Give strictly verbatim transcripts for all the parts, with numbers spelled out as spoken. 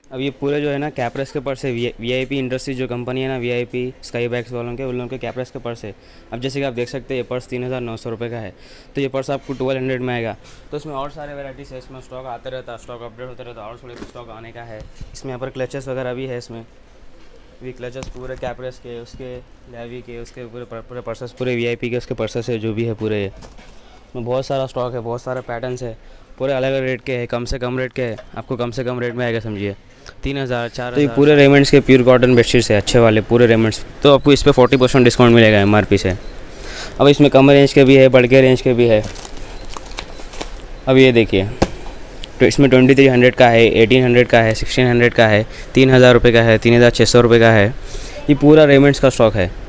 अब ये पूरे जो है ना कैपरेस के पर्स है, वी आई पी इंडस्ट्री जो कंपनी है ना, V I P Skybags वालों के, उन लोगों के कैपरेस के पर्स है। अब जैसे कि आप देख सकते हैं ये पर्स तीन हज़ार नौ सौ रुपये का है, तो ये पर्स आपको ट्वेल्व हंड्रेड में आएगा। तो इसमें और सारे वेराइटीज़ है, इसमें स्टॉक आते रहता है, स्टॉक अपडेट होता रहता है, और थोड़े स्टॉक आने का है। इसमें यहाँ पर क्लचेस वगैरह भी है, इसमें भी क्लचेस पूरे कैपरेस के, उसके लेवी के, उसके पूरे पूरे पर्सेस, पूरे वी आई पी के उसके पर्सेस है जो भी है पूरे। इसमें बहुत सारा स्टॉक है, बहुत सारे पैटर्न्स है, पूरे अलग अलग रेट के हैं, कम से कम रेट के हैं, आपको कम से कम रेट में आएगा समझिए तीन हज़ार चार। तो ये पूरे रेमंड्स के प्योर कॉटन बेडशीट्स है अच्छे वाले पूरे रेमंड्स, तो आपको इस पर फोर्टी परसेंट डिस्काउंट मिलेगा एम आर पी से। अब इसमें कम रेंज के भी है, बढ़ के रेंज के भी है। अब ये देखिए, तो इसमें ट्वेंटी थ्री हंड्रेड का है, एटीन हंड्रेड का है, सिक्सटीन हंड्रेड का है, तीन हज़ार रुपये का है, तीन हज़ार छः सौ रुपये का है। ये पूरा रेमंड्स का स्टॉक है।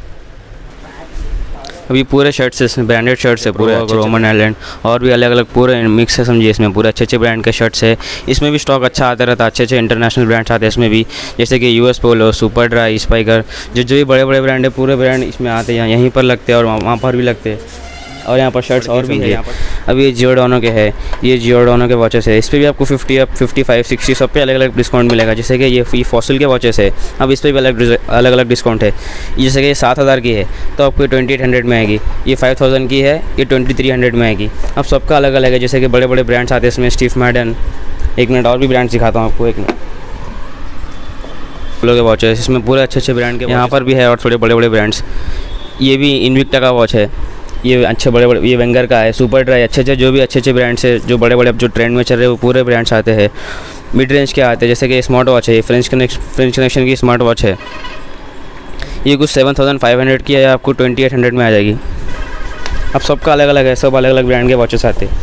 अब ये पूरे शर्ट्स है, इसमें ब्रांडेड शर्ट्स है पूरे, रोमन आइलैंड और भी अलग अलग पूरे मिक्स है समझिए। इसमें पूरे अच्छे अच्छे ब्रांड के शर्ट्स है, इसमें भी स्टॉक अच्छा आता रहता है, अच्छे अच्छे इंटरनेशनल ब्रांड्स आते हैं इसमें भी, जैसे कि US Polo, Superdry, Spykar, जो जो भी बड़े बड़े ब्रांड है पूरे ब्रांड इसमें आते हैं, यहीं पर लगते हैं और वहाँ पर भी लगते हैं। और यहाँ पर शर्ट्स और भी है यहाँ पर। अब ये जियोडोनो के है, ये जियोडोनो के वॉचेस है, इस पर भी आपको fifty up fifty five sixty सब पे अलग अलग डिस्काउंट मिलेगा। जैसे कि ये ये फॉसिल के वॉचेस है, अब इस पर भी अलग अलग अलग डिस्काउंट है। जैसे कि ये सात हज़ार की है तो आपको ट्वेंटी एट हंड्रेड में आएगी, ये फाइव थाउजेंड की है ये ट्वेंटी थ्री हंड्रेड में आएगी। अब सबका अलग अलग है, जैसे कि बड़े बड़े ब्रांड्स आते हैं इसमें, स्टीफ मैडन, एक मिनट और भी ब्रांड दिखाता हूँ आपको, एक मिनट। पोलो के वॉचेस, इसमें पूरे अच्छे अच्छे ब्रांड के यहाँ पर भी है और थोड़े बड़े बड़े ब्रांड्स। ये भी इनविक्टा का वॉच है, ये अच्छे बड़े बड़े, ये वेंगर का है, सुपर ड्राई, अच्छे अच्छे जो भी अच्छे अच्छे ब्रांड्स है, जो बड़े बड़े अब जो ट्रेंड में चल रहे हैं वो पूरे ब्रांड्स आते हैं। मिड रेंज के आते हैं, जैसे कि स्मार्ट वॉच है, ये फ्रेंच कनेक्शन फ्रेंच कनेक्शन की स्मार्ट वॉच है, ये कुछ सेवन थाउजेंड फाइव हंड्रेड की है, आपको ट्वेंटी एट हंड्रेड में आ जाएगी। अब सबका अलग अलग है, सब अलग अलग ब्रांड के वॉचेस आते हैं।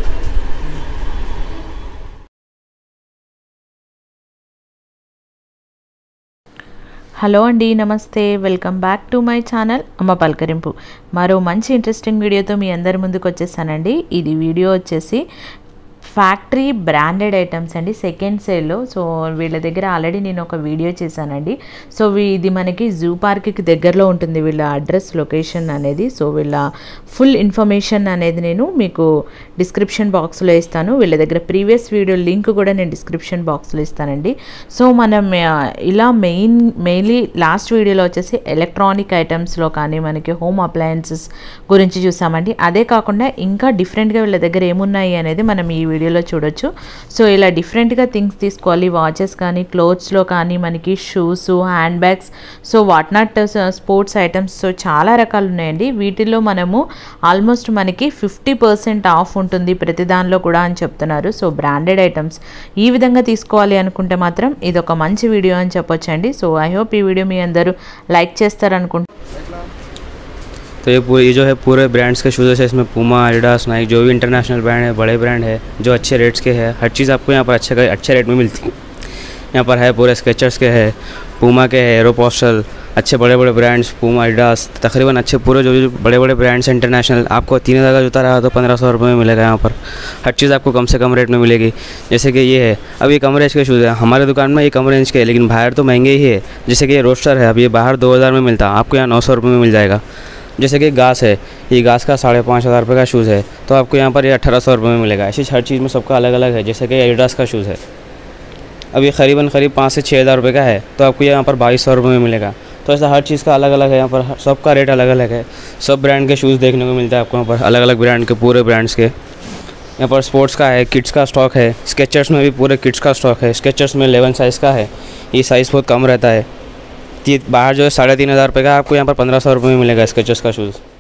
హలో అండి, నమస్తే, welcome back to my channel Amma Palakarimpu. మరో మంచి ఇంట్రెస్టింగ్ వీడియోతో మీ అందరి ముందుకు వచ్చేసానండి. ఇది వీడియో వచ్చేసి ఫ్యాక్టరీ బ్రాండెడ్ ఐటమ్స్ అండి, సెకండ్ సేల్లో. సో వీళ్ళ దగ్గర ఆల్రెడీ నేను ఒక వీడియో చేశానండి. సో ఇది మనకి జూ పార్క్కి దగ్గరలో ఉంటుంది వీళ్ళ అడ్రస్ లొకేషన్ అనేది. సో వీళ్ళ ఫుల్ ఇన్ఫర్మేషన్ అనేది నేను మీకు డిస్క్రిప్షన్ బాక్స్లో ఇస్తాను. వీళ్ళ దగ్గర ప్రీవియస్ వీడియో లింక్ కూడా నేను డిస్క్రిప్షన్ బాక్స్లో ఇస్తానండి. సో మనం ఇలా మెయిన్ మెయిన్లీ లాస్ట్ వీడియోలో వచ్చేసి ఎలక్ట్రానిక్ ఐటమ్స్లో కానీ మనకి హోమ్ అప్లయన్సెస్ గురించి చూసామండి. అదే కాకుండా ఇంకా డిఫరెంట్గా వీళ్ళ దగ్గర ఏమున్నాయి అనేది మనం ఈ వీడియోలో చూడొచ్చు. సో ఇలా డిఫరెంట్గా థింగ్స్ తీసుకోవాలి, వాచెస్ కానీ, క్లోత్స్లో కానీ, మనకి shoes, handbags, so what not sports items, so చాలా రకాలు ఉన్నాయండి. వీటిల్లో మనము ఆల్మోస్ట్ మనకి ఫిఫ్టీ పర్సెంట్ ఆఫ్ ఉంటుంది ప్రతి దానిలో కూడా అని చెప్తున్నారు. సో బ్రాండెడ్ ఐటమ్స్ ఈ విధంగా తీసుకోవాలి అనుకుంటే మాత్రం ఇది ఒక మంచి వీడియో అని చెప్పొచ్చండి. సో ఐ హోప్ ఈ వీడియో మీ అందరూ లైక్ చేస్తారనుకుంటున్నాను. तो ये पूरे ये जो है पूरे ब्रांड्स के शूज़ है, इसमें पूमा, एडिडास, नाइक, जो भी इंटरनेशनल ब्रांड है, बड़े ब्रांड है, जो अच्छे रेट्स के है, हर चीज़ आपको यहाँ पर अच्छे अच्छे रेट में मिलती है। यहाँ पर है पूरे स्केचर्स के है, पूमा के है, एरोपोस्टल, अच्छे बड़े बड़े ब्रांड्स, पूमा, एडिडास, तकरीबन अच्छे पूरे जो जो बड़े बड़े ब्रांड्स इंटरनेशनल। आपको तीन हज़ार का जूता रहा तो पंद्रह सौ रुपये में मिलेगा। यहाँ पर हर चीज़ आपको कम से कम रेट में मिलेगी। जैसे कि ये है, अब ये कम रेंज के शूज़ है, हमारे दुकान में ये कम रेंज के है, लेकिन बाहर तो महंगे ही है। जैसे कि ये रोस्टर है, अब ये बाहर दो हज़ार में मिलता, आपको यहाँ नौ सौ रुपये में मिल जाएगा। जैसे कि घास है, ये घास का साढ़े पाँच हज़ार रुपये का शूज़ है, तो आपको यहाँ पर ये अठारह सौ रुपये में मिलेगा। ऐसी हर चीज़ में सबका अलग अलग है। जैसे कि एडिडास का शूज़ है, अब ये करीबन करीब पाँच से छः हज़ार रुपये का है, तो आपको यहाँ पर बाईस सौ रुपये में मिलेगा। तो ऐसा हर चीज़ का अलग अलग है, यहाँ पर सबका रेट अलग अलग है। सब ब्रांड के शूज़ देखने को मिलता है आपको यहाँ पर, अलग अलग ब्रांड के पूरे ब्रांड्स के। यहाँ पर स्पोर्ट्स का है, किड्स का स्टॉक है, स्केचर्स में भी पूरे किड्स का स्टॉक है। स्केचर्स में इलेवन साइज़ का है, ये साइज़ बहुत कम रहता है। बाहर जो है साढ़े तीन हज़ार रुपये का, आपको यहाँ पर पंद्रह सौ रुपये में मिलेगा स्केचर्स का शूज़।